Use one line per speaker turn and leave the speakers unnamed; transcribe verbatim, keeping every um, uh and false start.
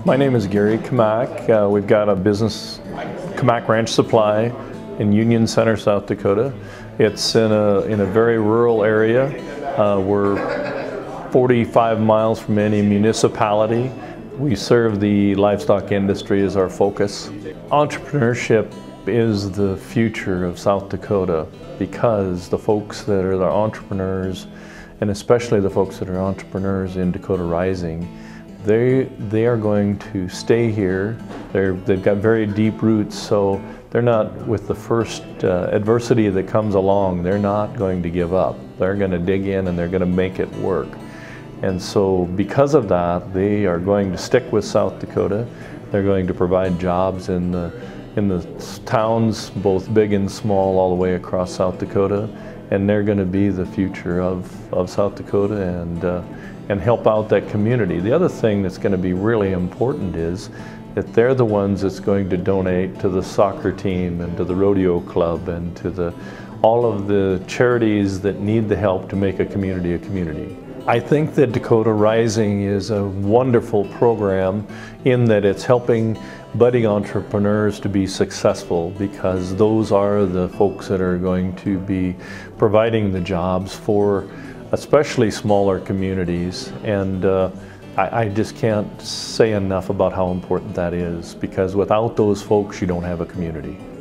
My name is Gary Kamak. Uh, we've got a business, Kamak Ranch Supply, in Union Center, South Dakota. It's in a, in a very rural area. Uh, we're forty-five miles from any municipality. We serve the livestock industry as our focus. Entrepreneurship is the future of South Dakota because the folks that are the entrepreneurs, and especially the folks that are entrepreneurs in Dakota Rising, they, they are going to stay here. They're, they've got very deep roots, so they're not, with the first uh, adversity that comes along, they're not going to give up. They're going to dig in and they're going to make it work. And so because of that, they are going to stick with South Dakota. They're going to provide jobs in the, in the towns, both big and small, all the way across South Dakota. And they're going to be the future of, of South Dakota and, uh, and help out that community. The other thing that's going to be really important is that they're the ones that's going to donate to the soccer team and to the rodeo club and to the, all of the charities that need the help to make a community a community. I think that Dakota Rising is a wonderful program in that it's helping budding entrepreneurs to be successful, because those are the folks that are going to be providing the jobs for especially smaller communities. And uh, I, I just can't say enough about how important that is, because without those folks you don't have a community.